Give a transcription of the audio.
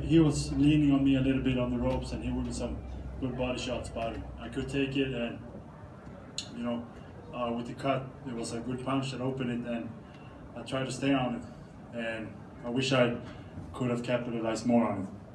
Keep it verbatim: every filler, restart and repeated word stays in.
he was leaning on me a little bit on the ropes, and he was some good body shots, but I could take it, and you know, uh, with the cut, it was a good punch that opened it, and I tried to stay on it, and I wish I could have capitalized more on it.